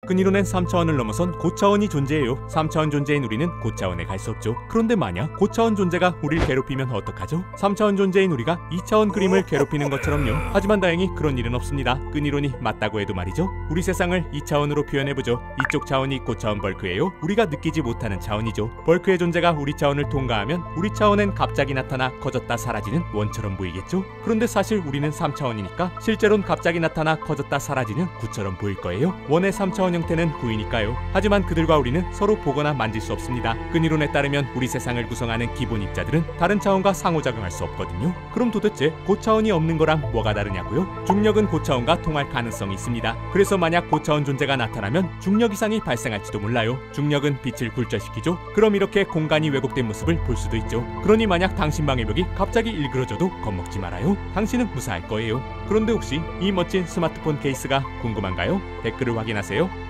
끈이론엔 3차원을 넘어선 고차원이 존재해요. 3차원 존재인 우리는 고차원에 갈 수 없죠. 그런데 만약 고차원 존재가 우리를 괴롭히면 어떡하죠? 3차원 존재인 우리가 2차원 그림을 괴롭히는 것처럼요. 하지만 다행히 그런 일은 없습니다. 끈이론이 맞다고 해도 말이죠. 우리 세상을 2차원으로 표현해보죠. 이쪽 차원이 고차원 벌크예요. 우리가 느끼지 못하는 차원이죠. 벌크의 존재가 우리 차원을 통과하면 우리 차원엔 갑자기 나타나 커졌다 사라지는 원처럼 보이겠죠? 그런데 사실 우리는 3차원이니까 실제로는 갑자기 나타나 커졌다 사라지는 구처럼 보일 거예요. 원의 3차원 형태는 구이니까요. 하지만 그들과 우리는 서로 보거나 만질 수 없습니다. 끈이론에 따르면 우리 세상을 구성하는 기본 입자들은 다른 차원과 상호작용할 수 없거든요. 그럼 도대체 고차원이 없는 거랑 뭐가 다르냐고요? 중력은 고차원과 통할 가능성이 있습니다. 그래서 만약 고차원 존재가 나타나면 중력 이상이 발생할지도 몰라요. 중력은 빛을 굴절시키죠. 그럼 이렇게 공간이 왜곡된 모습을 볼 수도 있죠. 그러니 만약 당신 방의 벽이 갑자기 일그러져도 겁먹지 말아요. 당신은 무사할 거예요. 그런데 혹시 이 멋진 스마트폰 케이스가 궁금한가요? 댓글을 확인하세요.